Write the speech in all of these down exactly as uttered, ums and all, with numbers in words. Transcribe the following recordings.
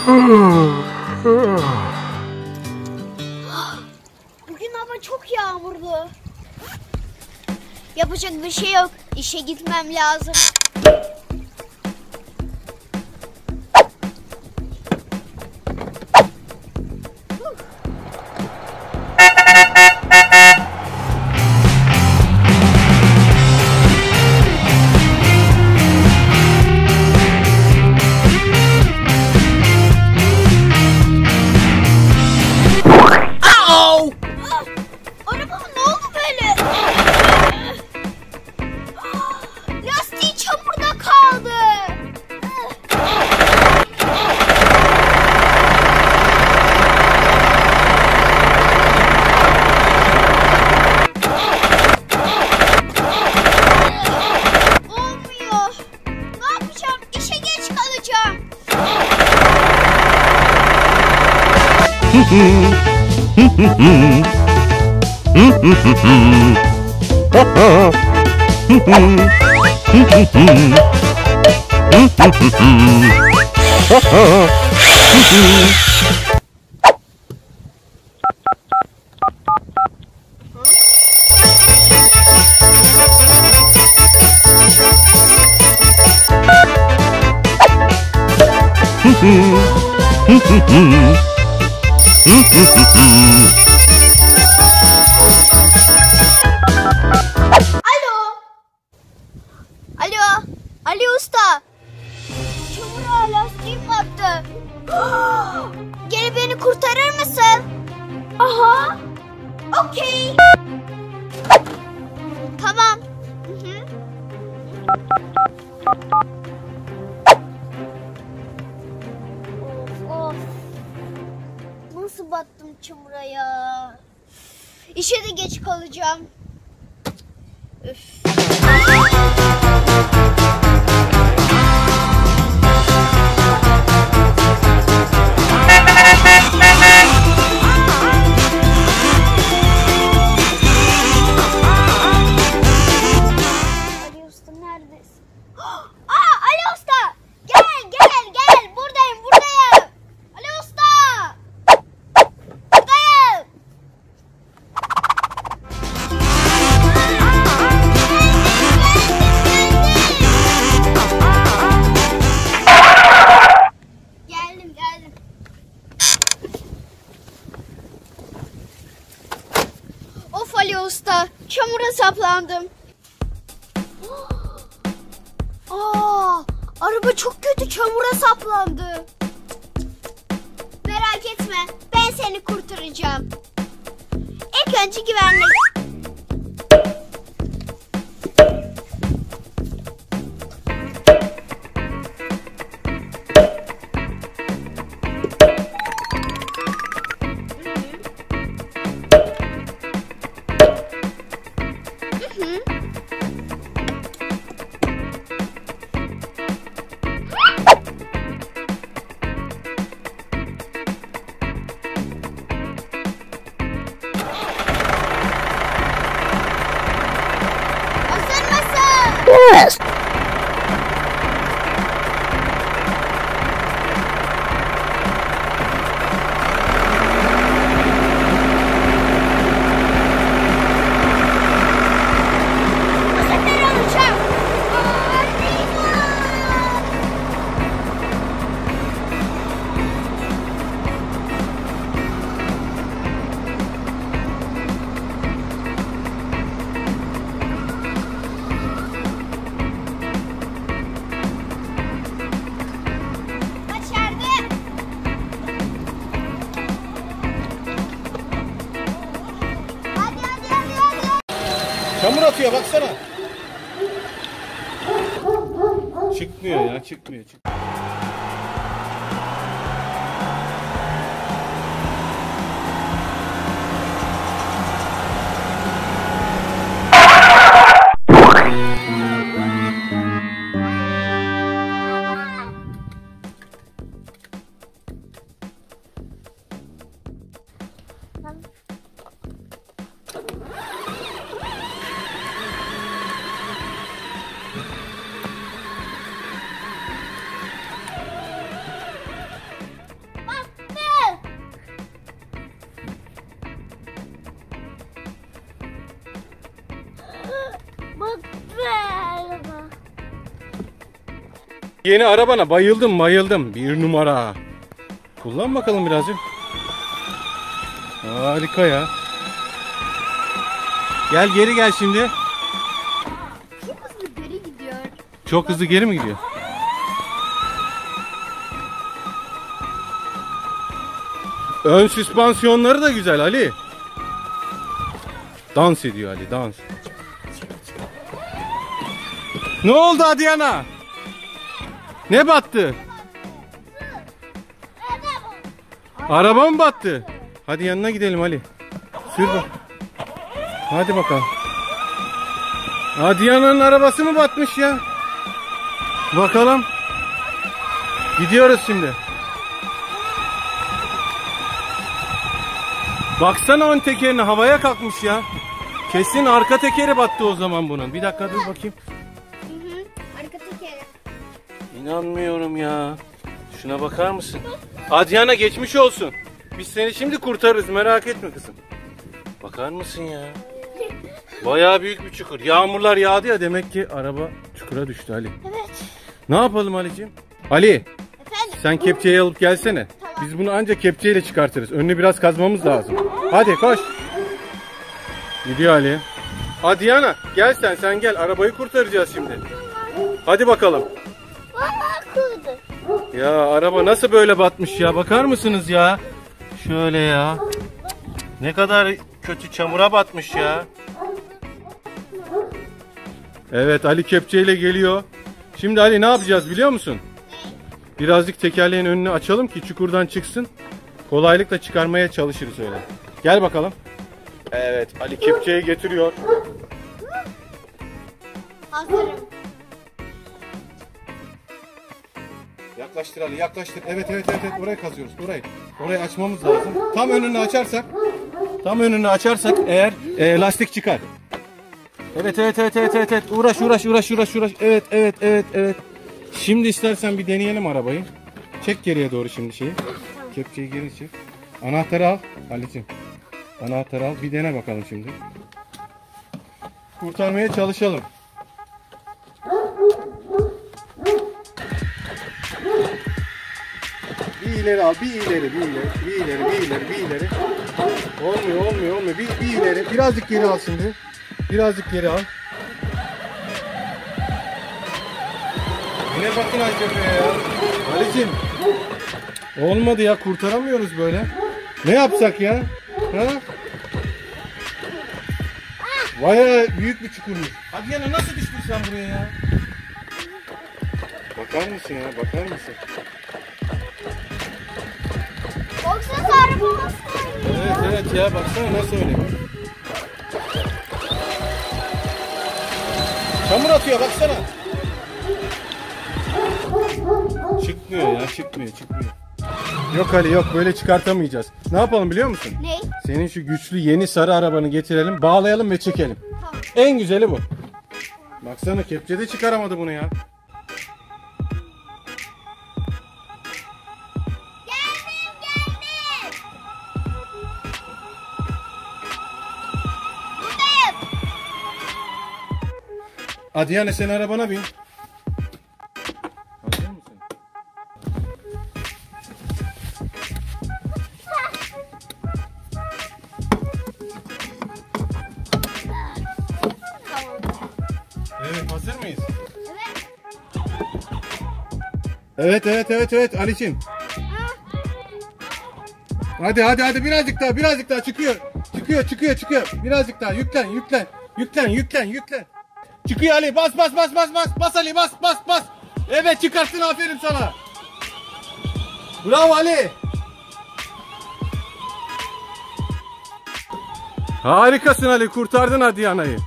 Bugün hava çok yağmurlu. Yapacak bir şey yok. İşe gitmem lazım. Alo. Alo. Ali Usta. Çamura lastiğim battı. Gel beni kurtarır mısın? Aha. Okey. Tamam. Hı hı. Of of. Nasıl battım çamura ya? İşe de geç kalacağım. Üf. Ali Usta neredesin? Aa, Ali Usta! Gel gel gel! Buradayım buradayım! Ali Usta! Buradayım! Geldim geldim. Of Ali Usta, çamura saplandım. Aa, araba çok kötü çamura saplandı. Merak etme, ben seni kurtaracağım. İlk önce güvenlik. Yes. Çamur atıyor baksana. Çıkmıyor ya, çıkmıyor. çıkmıyor. Yeni arabana bayıldım bayıldım. Bir numara. Kullan bakalım birazcık. Harika ya. Gel geri gel şimdi. Çok hızlı geri gidiyor. Çok hızlı geri mi gidiyor? Ön süspansiyonları da güzel Ali. Dans ediyor Ali, dans. Ne oldu Adiyana? Ne battı? Araba mı battı? Hadi yanına gidelim Ali. Sür bak. Hadi bakalım. Adiyana'nın arabası mı batmış ya? Bakalım. Gidiyoruz şimdi. Baksana ön tekerine, havaya kalkmış ya. Kesin arka tekeri battı o zaman bunun. Bir dakika dur bakayım. Hı hı. Arka tekeri. İnanmıyorum ya. Şuna bakar mısın? Adiyana geçmiş olsun. Biz seni şimdi kurtarırız, merak etme kızım. Bakar mısın ya? Bayağı büyük bir çukur. Yağmurlar yağdı ya, demek ki araba çukura düştü Ali. Evet. Ne yapalım Ali'ciğim? Ali, Efendim? sen kepçeyi alıp gelsene. Tamam. Biz bunu ancak kepçeyle çıkartırız. Önünü biraz kazmamız lazım. Hadi koş. Gidiyor Ali. Adiyana gel sen, sen gel. Arabayı kurtaracağız şimdi. Hadi bakalım. Vallahi kurdu. Ya araba nasıl böyle batmış ya? Bakar mısınız ya? Şöyle ya. Ne kadar kötü, çamura batmış ya. Evet, Ali kepçeyle geliyor. Şimdi Ali ne yapacağız biliyor musun? Birazcık tekerleğin önünü açalım ki çukurdan çıksın. Kolaylıkla çıkarmaya çalışırız öyle. Gel bakalım. Evet, Ali kepçeyi getiriyor. Hazırım. Yaklaştır Ali, yaklaştır. Evet, evet, evet, evet. Orayı kazıyoruz. Orayı. Orayı açmamız lazım. Tam önünü açarsak, tam önünü açarsak eğer e, lastik çıkar. Evet, evet, evet, evet, evet, evet. Uğraş, uğraş, uğraş, uğraş, uğraş. Evet, evet, evet, evet. Şimdi istersen bir deneyelim arabayı. Çek geriye doğru şimdi şeyi. Kepçeyi geri çek. Anahtarı al Ali'ciğim. Anahtarı al. Bir dene bakalım şimdi. Kurtarmaya çalışalım. Bir ileri al, bir ileri, bir ileri, bir ileri, bir ileri, bir ileri. Olmuyor, olmuyor, olmuyor. Bir, bir ileri. Birazcık geri al şimdi. Birazcık geri al. Yine bakın acaba ya. Ali'cim. Olmadı ya, kurtaramıyoruz böyle. Ne yapsak ya? Ha? Bayağı büyük bir çukurmuş. Hadi yana nasıl düştün sen buraya ya? Bakar mısın ya? Bakar mısın? Baksana araba nasıl Evet evet ya, baksana nasıl öyle. Çamur atıyor baksana. Çıkmıyor ya, çıkmıyor çıkmıyor. Yok Ali yok, böyle çıkartamayacağız. Ne yapalım biliyor musun? Ne? Senin şu güçlü yeni sarı arabanı getirelim, bağlayalım ve çekelim. Tamam. En güzeli bu. Baksana kepçede çıkaramadı bunu ya. Geldim geldim. Buradayım. Adiyane sen arabana bin. Hazır mısın? Tamam. Evet, hazır mıyız? Evet. Evet evet evet evet Ali'ciğim. Hadi hadi hadi birazcık daha birazcık daha çıkıyor. Çıkıyor çıkıyor çıkıyor. Birazcık daha yüklen yüklen. Yüklen yüklen yüklen. Çıkıyor Ali, bas bas bas bas bas. Bas Ali, bas bas bas. Evet çıkarttın, aferin sana. Bravo Ali. Harikasın Ali, kurtardın Adiyana'yı.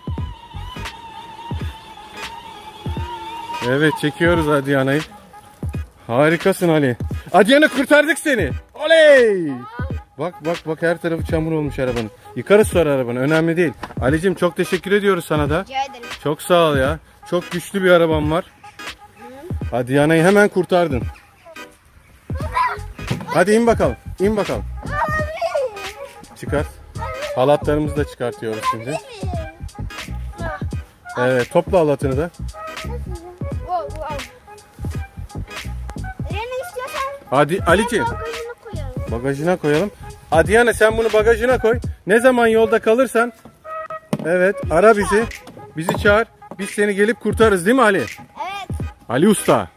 Evet çekiyoruz Adiyana'yı. Harikasın Ali. Adiyana kurtardık seni. Oley! Bak bak bak, her tarafı çamur olmuş arabanın. Yıkarız sonra arabanı, önemli değil. Ali'cim çok teşekkür ediyoruz sana da. Rica ederim. Çok sağ ol ya. Çok güçlü bir araban var. Adiyana'yı hemen kurtardın. Hadi in bakalım. İn bakalım. Çıkar. Halatlarımızı da çıkartıyoruz şimdi. Evet, topla halatını da. Wow, wow. Hadi Ali'ciğim. Bagajına koyalım. Bagajına koyalım. Adiyane sen bunu bagajına koy. Ne zaman yolda kalırsan evet ara bizi. Bizi çağır. Biz seni gelip kurtarırız değil mi Ali? Evet. Ali Usta.